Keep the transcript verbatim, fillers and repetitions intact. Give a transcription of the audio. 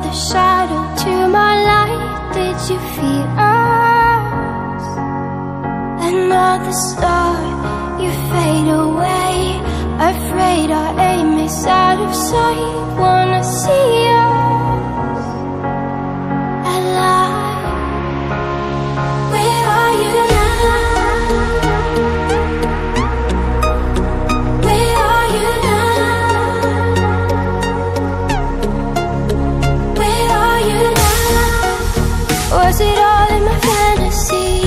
the shadow to my light. Did you feel us? Another star, you fade away. Afraid our aim is out of sight. Wanna see us alive. Where are you now? Where are you now? Where are you now? Was it all in my fantasy?